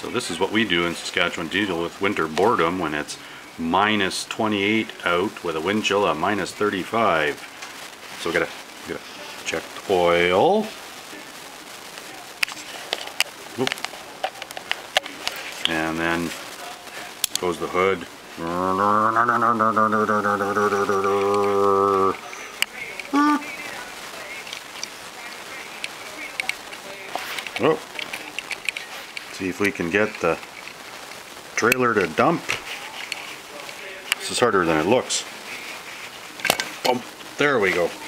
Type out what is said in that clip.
So this is what we do in Saskatchewan to deal with winter boredom when it's minus 28 out with a wind chill at minus 35. So we gotta check the oil. Oop. And then goes the hood. Oh. See if we can get the trailer to dump. This is harder than it looks. Boom. There we go.